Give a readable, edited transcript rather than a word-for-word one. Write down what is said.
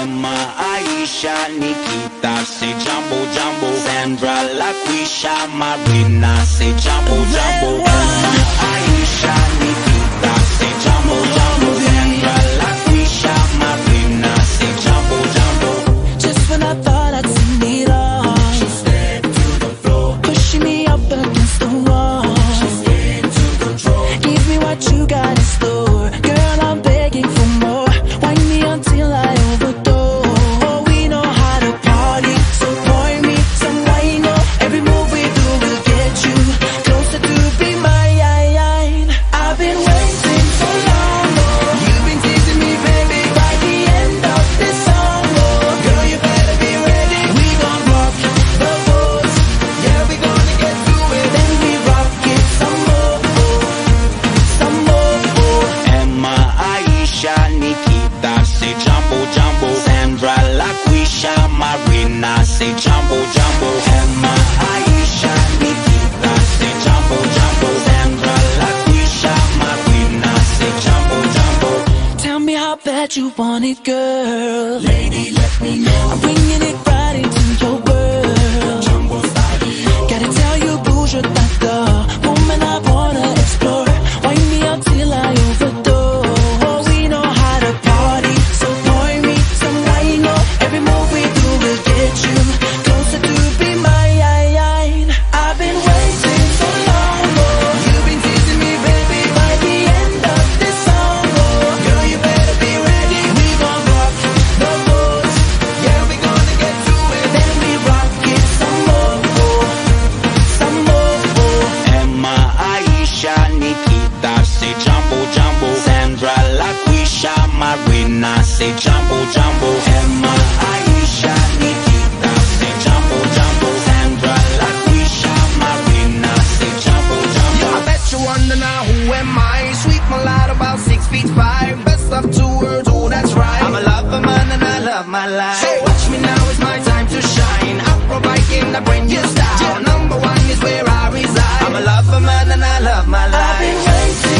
Emma, Aisha, Nikita, say Jumbo Jumbo. Sandra, LaQuisha, Marina, say Jumbo Jumbo. Emma, Aisha, Nikita, say Jumbo Jumbo. Sandra, LaQuisha, Marina, say Jumbo Jumbo. Just when I thought I'd seen it all, she stepped to the floor, pushing me up against the wall. she's in to control. Give me what you got in store, girl, I'm begging for more. Wind me until I overdose. We know how to party, so pour me some wine. Every move we do will get you closer to be mine. I've been waiting so long, you've been teasing me, baby. By the end of this song, girl, you better be ready. We gon' rock the boat, yeah, we gonna get through it. Then we rock it some more, some more. Emma, Aisha, Nikita, say Jumbo Jumbo. Sandra, LaQuisha, Marina, say Jumbo Jumbo. Emma, Aisha, Nikita, say Jumbo Jumbo. Sandra, LaQuisha, Marina, say Jumbo Jumbo. Tell me how bad you want it, girl. Lady, let me know. I'm bringing it right into your world. Jumbo style. Gotta tell you, boo, you're not the woman I wanna explore. Wind me up till I overdose. We know how to party, so pour me some wine. Every move we do will get you closer to be mine. I've been waiting so long, you've been teasing me, baby. By the end of this song, girl, you better be ready. We gon' rock the boat, yeah, we gonna get through it. Then we rock it some more, some more. Emma, Aisha, Nikita, say Jumbo Jumbo. Sandra, LaQuisha, Marina, say Jumbo Jumbo. Emma, Aisha, Nikita, say Jumbo Jumbo. Sandra, LaQuisha, Marina, say Jumbo Jumbo. I bet you wonder now, who am I? Sweet mulatto, about 6'5". Best of two worlds, oh that's right. I'm a lover man and I love my life. So watch me now, it's my time to shine. Afro biking, I bring you style. Number one is where I reside. I'm a lover man and I love my life. I've been waiting